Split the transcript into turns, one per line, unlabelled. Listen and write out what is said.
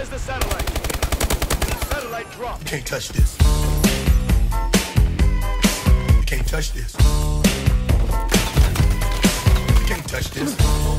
Where's the satellite? Satellite drop.
You can't touch this. You can't touch this. You can't touch this.